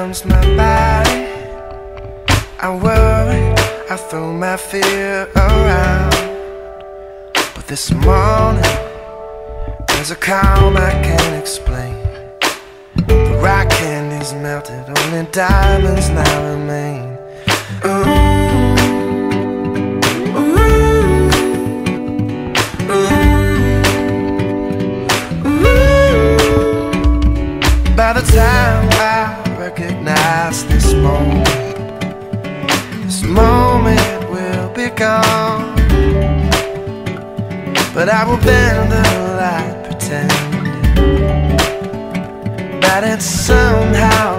numbs my body. I worry, I throw my fear around. But this morning, there's a calm I can't explain. The rock candy's melted, only diamonds now remain. Ooh. By the time I recognize this moment will be gone. But I will bend the light, pretending that it's somehow